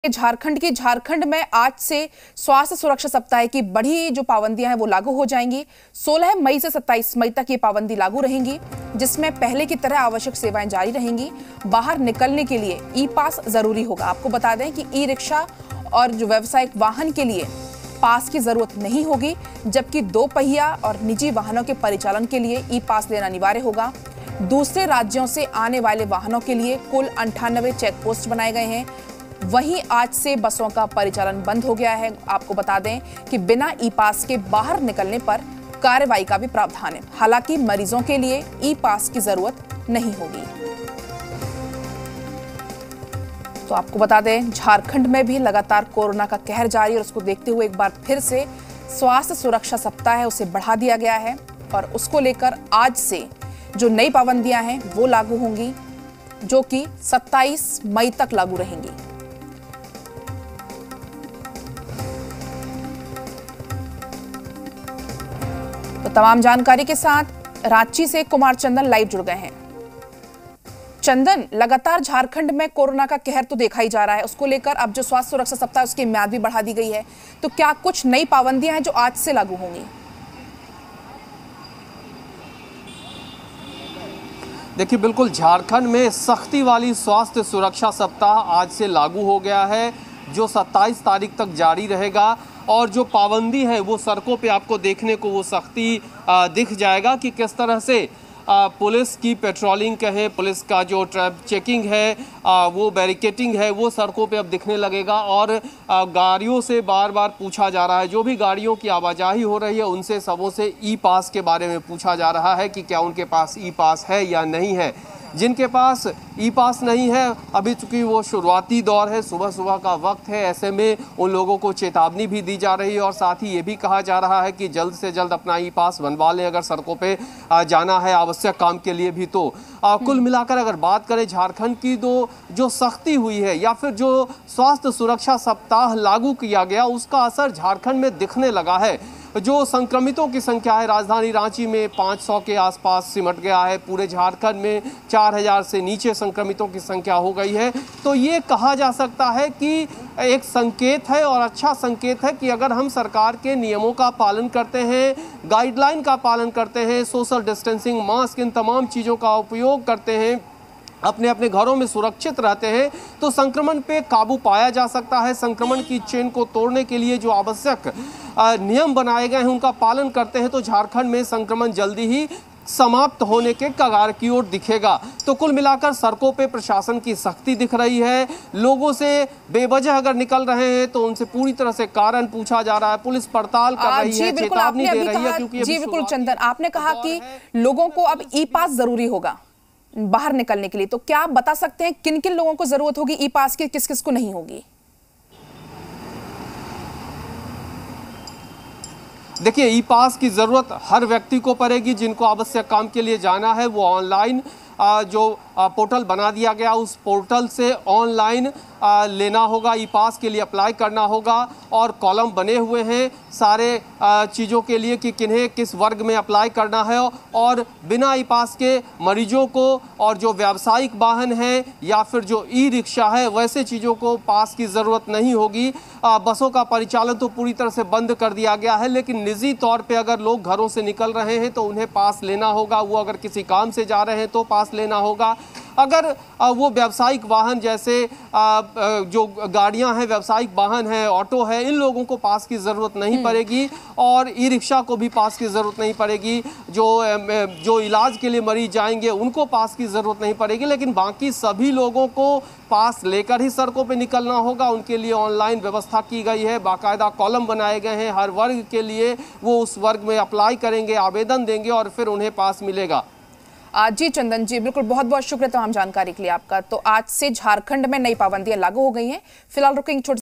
झारखंड में आज से स्वास्थ्य सुरक्षा सप्ताह की बढ़ी जो पाबंदियां हैं वो लागू हो जाएंगी। 16 मई से 27 मई तक ये पाबंदी लागू रहेंगी, जिसमें पहले की तरह आवश्यक सेवाएं जारी रहेंगी। बाहर निकलने के लिए ई पास जरूरी होगा। आपको बता दें कि ई रिक्शा और जो व्यावसायिक वाहन के लिए पास की जरूरत नहीं होगी, जबकि 2 पहिया और निजी वाहनों के परिचालन के लिए ई पास लेना अनिवार्य होगा। दूसरे राज्यों से आने वाले वाहनों के लिए कुल 98 चेक पोस्ट बनाए गए हैं। वहीं आज से बसों का परिचालन बंद हो गया है। आपको बता दें कि बिना ई पास के बाहर निकलने पर कार्रवाई का भी प्रावधान है। हालांकि मरीजों के लिए ई पास की जरूरत नहीं होगी। तो आपको बता दें, झारखंड में भी लगातार कोरोना का कहर जारी है और उसको देखते हुए एक बार फिर से स्वास्थ्य सुरक्षा सप्ताह है उसे बढ़ा दिया गया है और उसको लेकर आज से जो नई पाबंदियां हैं वो लागू होंगी, जो कि 27 मई तक लागू रहेंगी। तो तमाम जानकारी के साथ रांची से कुमार चंदन लाइव जुड़ गए हैं। चंदन, लगातार झारखंड में कोरोना का कहर तो देखा ही जा रहा है, उसको लेकर अब जो स्वास्थ्य सुरक्षा सप्ताह उसकी म्याद भी बढ़ा दी गई है, तो क्या कुछ नई पाबंदियां हैं जो आज से लागू होंगी? देखिए, बिल्कुल झारखंड में सख्ती वाली स्वास्थ्य सुरक्षा सप्ताह आज से लागू हो गया है, जो 27 तारीख तक जारी रहेगा। और जो पाबंदी है वो सड़कों पे आपको देखने को वो सख्ती दिख जाएगा कि किस तरह से पुलिस की पेट्रोलिंग कहें, पुलिस का जो चेकिंग है, वो बैरिकेटिंग है, वो सड़कों पे अब दिखने लगेगा। और गाड़ियों से बार बार पूछा जा रहा है, जो भी गाड़ियों की आवाजाही हो रही है उनसे सबों से ई पास के बारे में पूछा जा रहा है कि क्या उनके पास ई पास है या नहीं है। जिनके पास ई पास नहीं है, अभी चूंकि वो शुरुआती दौर है, सुबह सुबह का वक्त है, ऐसे में उन लोगों को चेतावनी भी दी जा रही है और साथ ही ये भी कहा जा रहा है कि जल्द से जल्द अपना ई पास बनवा लें अगर सड़कों पे जाना है आवश्यक काम के लिए भी। तो कुल मिलाकर अगर बात करें झारखंड की, तो जो सख्ती हुई है या फिर जो स्वास्थ्य सुरक्षा सप्ताह लागू किया गया उसका असर झारखंड में दिखने लगा है। जो संक्रमितों की संख्या है राजधानी रांची में 500 के आसपास सिमट गया है। पूरे झारखंड में 4000 से नीचे संक्रमितों की संख्या हो गई है। तो ये कहा जा सकता है कि एक संकेत है और अच्छा संकेत है कि अगर हम सरकार के नियमों का पालन करते हैं, गाइडलाइन का पालन करते हैं, सोशल डिस्टेंसिंग, मास्क, इन तमाम चीज़ों का उपयोग करते हैं, अपने अपने घरों में सुरक्षित रहते हैं, तो संक्रमण पे काबू पाया जा सकता है। संक्रमण की चेन को तोड़ने के लिए जो आवश्यक नियम बनाए गए हैं उनका पालन करते हैं तो झारखंड में संक्रमण जल्दी ही समाप्त होने के कगार की ओर दिखेगा। तो कुल मिलाकर सड़कों पे प्रशासन की सख्ती दिख रही है। लोगों से बेवजह अगर निकल रहे हैं तो उनसे पूरी तरह से कारण पूछा जा रहा है, पुलिस पड़ताल कर रही है, चेतावनी दे रही है। क्योंकि जी बिल्कुल चंदन, आपने कहा कि लोगों को अब ई पास जरूरी होगा बाहर निकलने के लिए, तो क्या आप बता सकते हैं किन किन लोगों को जरूरत होगी ई पास की, किस किस को नहीं होगी? देखिए, ई पास की ज़रूरत हर व्यक्ति को पड़ेगी। जिनको आवश्यक काम के लिए जाना है वो ऑनलाइन जो पोर्टल बना दिया गया उस पोर्टल से ऑनलाइन लेना होगा, ई पास के लिए अप्लाई करना होगा। और कॉलम बने हुए हैं सारे चीज़ों के लिए कि किन्हें किस वर्ग में अप्लाई करना है। और बिना ई पास के मरीजों को और जो व्यावसायिक वाहन हैं या फिर जो ई रिक्शा है वैसे चीज़ों को पास की ज़रूरत नहीं होगी। बसों का परिचालन तो पूरी तरह से बंद कर दिया गया है, लेकिन निजी तौर पे अगर लोग घरों से निकल रहे हैं तो उन्हें पास लेना होगा। वो अगर किसी काम से जा रहे हैं तो पास लेना होगा। अगर वो व्यावसायिक वाहन जैसे जो गाड़ियां हैं, व्यावसायिक वाहन है, ऑटो है, इन लोगों को पास की ज़रूरत नहीं पड़ेगी और ई रिक्शा को भी पास की ज़रूरत नहीं पड़ेगी। जो इलाज के लिए मरीज जाएंगे उनको पास की ज़रूरत नहीं पड़ेगी, लेकिन बाकी सभी लोगों को पास लेकर ही सड़कों पे निकलना होगा। उनके लिए ऑनलाइन व्यवस्था की गई है, बाकायदा कॉलम बनाए गए हैं हर वर्ग के लिए। वो उस वर्ग में अप्लाई करेंगे, आवेदन देंगे और फिर उन्हें पास मिलेगा। जी चंदन जी, बिल्कुल बहुत बहुत शुक्रिया तमाम जानकारी के लिए आपका। तो आज से झारखंड में नई पाबंदियां लागू हो गई हैं। फिलहाल रुकेंगे छोटे